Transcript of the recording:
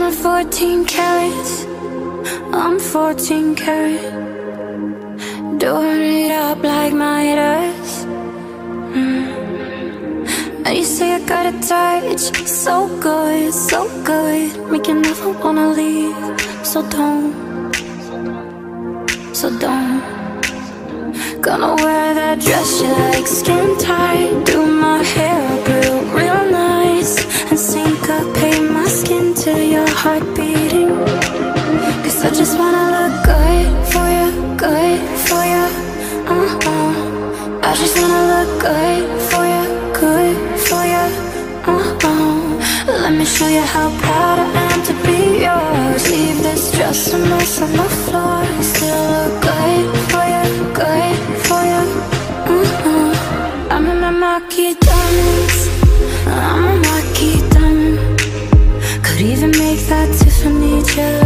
I'm 14 carats, I'm 14 karat. Doing it up like Midas. And you say I got a touch, so good, so good, make you never wanna leave. So don't, so don't. Gonna wear that dress you like, skin tight. Do my hair up real nice, and syncopate my skin to your heart beating. Cause I just wanna look good for you, good for you. I just wanna look good for you, good for you. Let me show you how proud I am to be yours. Leave this dress a mess on the floor. Still look good for you, good for you. I'm in my marquee diamonds, I'm a marquee diamond. Could even make that Tiffany jealous.